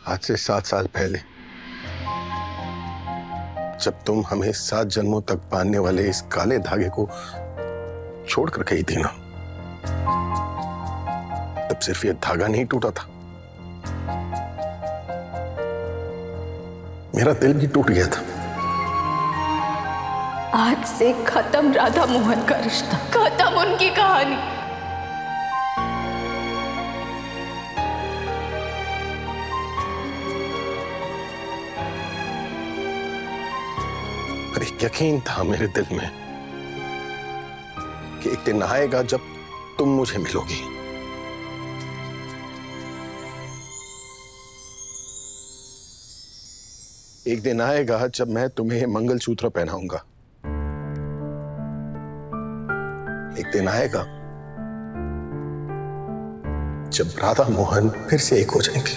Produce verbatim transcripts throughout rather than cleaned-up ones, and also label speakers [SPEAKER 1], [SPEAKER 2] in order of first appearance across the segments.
[SPEAKER 1] आज से सात साल पहले जब तुम हमें सात जन्मों तक बांधने वाले इस काले धागे को छोड़कर गई थी ना, तब सिर्फ ये धागा नहीं टूटा था, मेरा दिल भी टूट गया था।
[SPEAKER 2] आज से खत्म राधा मोहन का रिश्ता, खत्म उनकी कहानी।
[SPEAKER 1] पर एक यकीन था मेरे दिल में कि एक दिन आएगा जब तुम मुझे मिलोगी। एक दिन आएगा जब मैं तुम्हें मंगलसूत्र पहनाऊंगा। एक दिन आएगा जब राधा मोहन फिर से एक हो जाएंगे।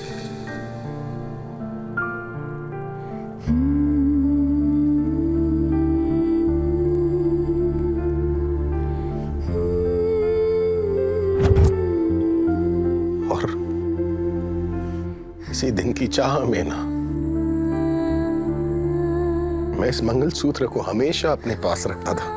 [SPEAKER 1] और इसी दिन की चाह में ना, मैं इस मंगलसूत्र को हमेशा अपने पास रखता था।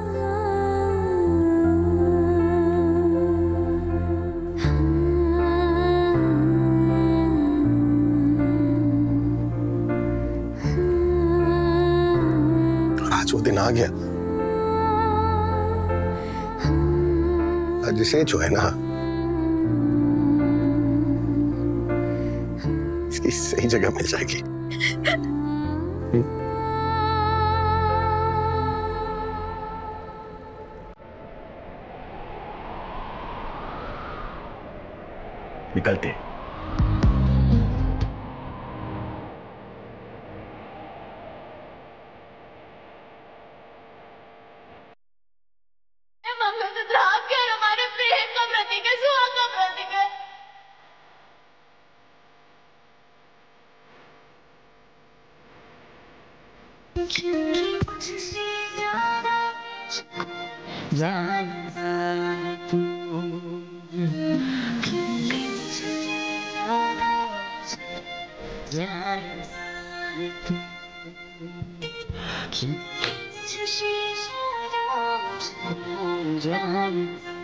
[SPEAKER 1] आज वो दिन आ गया। आज इसे जो है ना, इसकी सही जगह मिल जाएगी।
[SPEAKER 3] निकलते।
[SPEAKER 2] मंगलसूत्र आपके और हमारे प्रेम का प्रतीक है, सुहाग का प्रतीक है।
[SPEAKER 4] Jam